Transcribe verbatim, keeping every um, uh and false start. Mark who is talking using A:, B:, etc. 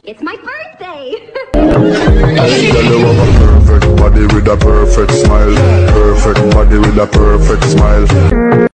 A: It's my birthday!
B: Hey, girl, you have a perfect body with a perfect smile. Perfect body with a perfect smile.